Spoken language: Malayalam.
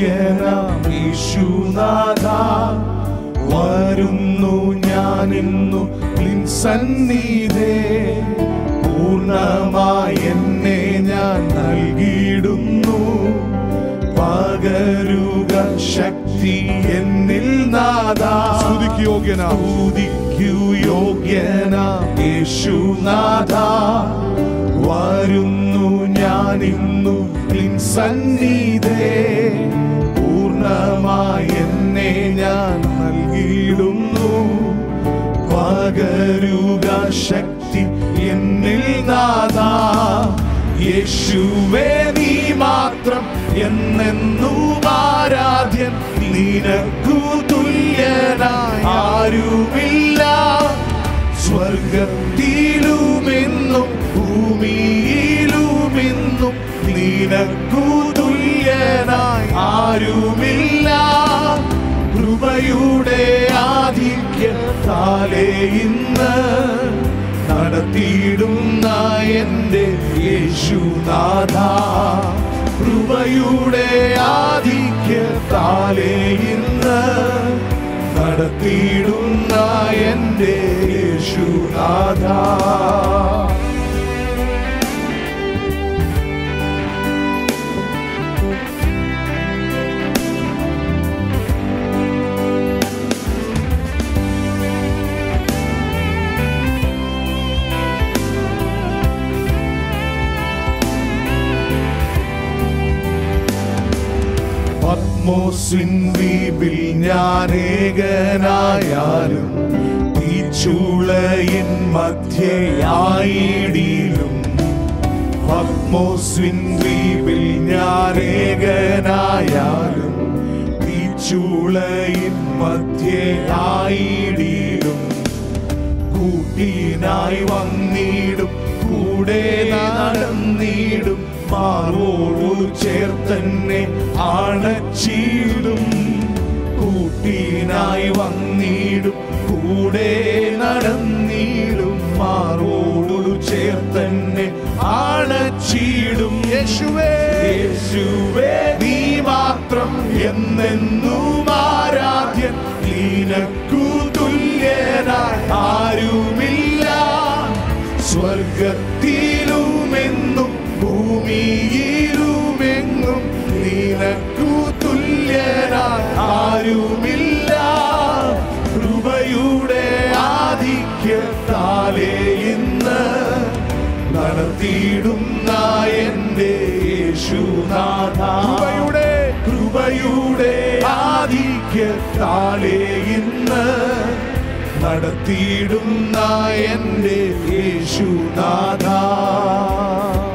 യോഗ്യനാം യേശുനാഥ, വരുന്നു ഞാനിന്നു നിൻ സന്നിധേ. പൂർണ്ണമായി എന്നെ ഞാൻ നൽകിയിടുന്നു, പകരുക ശക്തി എന്നിൽ നാഥാ. സ്തുതിക്കു യോഗ്യനാം, സ്തുതിക്കു യോഗ്യനാം യേശുനാഥ, വരുന്നു ഞാനിന്നു നിൻ സന്നിധേ. പൂർണ്ണമായി എന്നെ ഞാൻ നൽകിയിടുന്നു, പകരുക ശക്തി എന്നിൽ നാഥാ. യേശുവേ നീ മാത്രം എന്നെന്നും ആരാധ്യൻ, നിനക്കു തുല്യനായി ആരുമില്ല. സ്വർഗത്തിലുമെന്നും ഭൂമിയിലുമെന്നും നിനക്കു തുല്യനായി ആരുമില്ല. കൃപയുടെ ആധിക്യത്താലേ ഇന്ന് നടത്തിയിടുന്ന എൻ്റെ യേശുനാഥ, കൃപയുടെ ആധിക്യത്താലേ ഇന്ന് നടത്തിയിടുന്ന എൻ്റെ യേശുനാഥ. പത്മോസിൻ ദ്വീപിൽ ഞാനേകനായാലും, തീച്ചൂളയിൻ മധ്യയായിടിലും. പത്മോസിൻ ദ്വീപിൽ ഞാനേകനായാലും, തീച്ചൂളയിൻ മധ്യയായിടിലും. കൂട്ടിനായി വന്നിടും, കൂടെ നടന്നിടും, മാറോടു ചേർത്തന്നെ അണച്ചിടും. കൂട്ടിനായി വന്നിടും, കൂടെ നടന്നിടും, മാറോടു ചേർത്തന്നെ അണച്ചിടും. യേശുവേ യേശുവേ നീ മാത്രം എന്നെന്നും ആരാധ്യൻ, നിനക്കു തുല്യനായി ആരുമില്ല. സ്വർഗത്തിലുമെന്നും ഭൂമിയിലുമെങ്ങും നിനക്കു തുല്യനായി ആരുമില്ല. കൃപയുടെ ആധിക്യത്താലേ ഇന്ന് നടത്തിയിടുന്ന എൻ്റെ യേശുനാഥ, കൃപയുടെ ആധിക്യത്താലേ ഇന്ന് നടത്തിയിടുന്ന എൻ്റെ യേശുനാഥ.